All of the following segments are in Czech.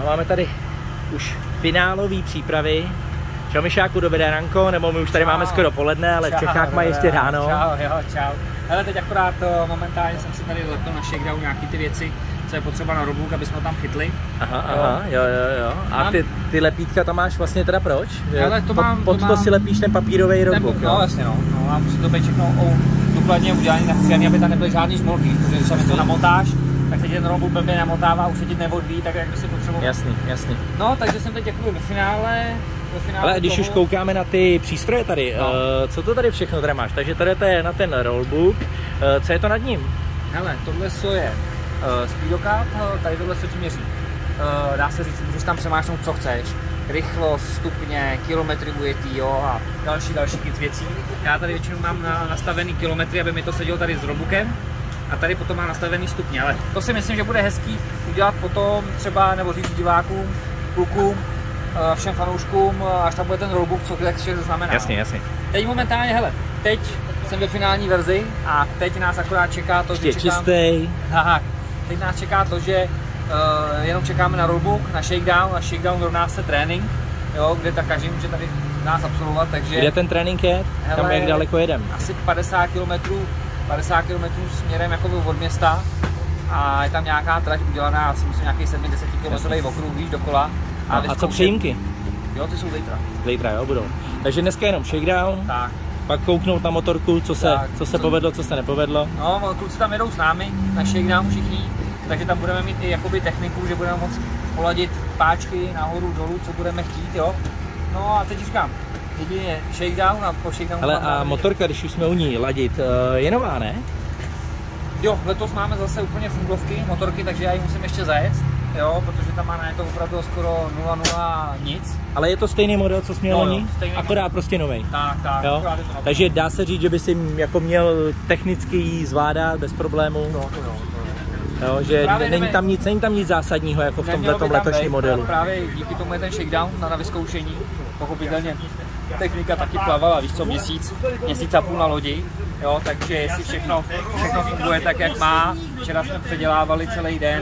máme tady už finálové přípravy. Čau Mišáku, dobré ranko, nebo my už tady máme skoro poledne, ale v Čechách mají ještě ráno. Čau. Hele, teď akorát momentálně jsem si tady lepil na shakedown nějaký ty věci, co je potřeba na roadbook, aby jsme ho tam chytli. Aha, jo. A ty lepítka tam máš vlastně teda proč? Hele, pod to si lepíš ten papírový roadbook, jo? No jasně, no. A musí to být všechno důkladně udělané, nachystané, aby tam nebyly žádný žmolky, protože když tam něco namotáš, tak se ten roadbook blbě namotává, už se ti neodvíjí, tak jak by si potřeboval. Jasný. No, takže jsem teď jakoby ve finále. Ale když už koukáme na ty přístroje tady, co to tady všechno tady máš? Takže tady to je na ten roadbook, co je to nad ním? Hele, tohle je speedocap, tady tohle ti měří. Dá se říct, můžeš tam přemášnout, co chceš. Rychlost, stupně, kilometry ujetý, jo, a další věcí. Já tady většinou mám nastavený kilometry, aby mi to sedělo tady s roadbookem. A tady potom má nastavený stupně, ale to si myslím, že bude hezký udělat potom třeba, nebo říct divákům, klukům, všem fanouškům, až tam bude ten roadbook, co to znamená. Jasně. Teď momentálně, hele, teď jsem ve finální verzi a teď nás akorát čeká to, že čistý. Aha, teď nás čeká to, že jenom čekáme na roadbook, na shakedown rovná se trénink, jo, kde tak každý může tady nás absolvovat, takže... Kde ten trénink je? Hele, tam jak daleko jedem? Asi 50 km směrem jako od města a je tam nějaká trať udělaná, asi myslím nějaký 70 km okruh, víš, dokola. A co přejímky? Jo, ty jsou zítra, jo, budou. Takže dneska jenom shakedown, tak. Pak kouknout na motorku, co se povedlo, co se nepovedlo. No, kluci tam jedou s námi na shakedown všichni, takže tam budeme mít i jakoby techniku, že budeme moct poladit páčky nahoru, dolů, co budeme chtít, jo. No a teď říkám, jedině shakedown a po shakedownu... Hele, a motorka, když už jsme u ní ladit, je nová, ne? Jo, letos máme zase úplně fungovky motorky, takže já ji musím ještě zajet, jo, protože tam má na to opravdu skoro 0,0 nic. Ale je to stejný model, co jsi měl loni? Akorát prostě novej. Tak, jo? Takže dá se říct, že by si jako měl technicky jí zvládat bez problémů. Jo, že není tam nic zásadního jako v tomto letošním modelu. Právě díky tomu je ten shakedown na vyzkoušení, pochopitelně. Technika taky plavala, víš co, měsíc a půl na lodi, jo, takže jestli všechno funguje tak, jak má. Včera jsme předělávali celý den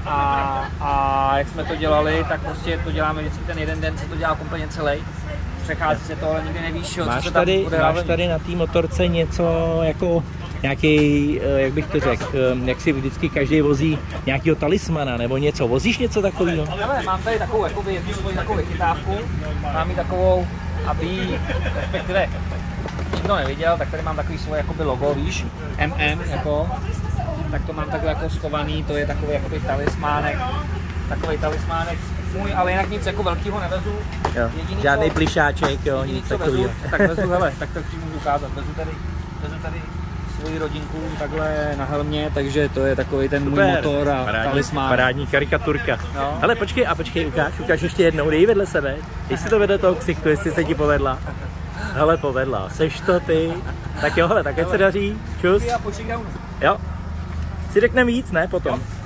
a jak jsme to dělali, tak prostě to děláme vždycky ten jeden den, se to dělá kompletně celý. Přechází se to, ale nikdy nevíš, co se tam bude. Máš tady na té motorce něco jako nějaký, jak bych to řekl, jak si vždycky každý vozí nějakého talismana nebo něco. Vozíš něco takového? Ale mám tady takovou takovou vychytávku, mám ji takovou, aby respektive nikdo neviděl, tak tady mám takový svoje jakoby logo, víš, jako, tak to mám takhle jako schovaný, to je takový jakoby talismánek, můj, ale jinak nic jako velkýho nevezu. Jo, žádný plišáček, jo, nic takového. Tak vezu, hele, tak to můžu ukázat, vezu tady svoji rodinku takhle na helmě, takže to je takový ten můj motor a talismán. Parádní karikaturka. No. Ale počkej, ukáž ještě jednou, dej vedle sebe, když si to vedle toho ksichtu, jestli se ti povedla. Hele, povedla, seš to ty. Tak jo, hele, tak ať se daří, čus. A po shakedownu. Jo. Si řekneme víc, ne, potom. Jo.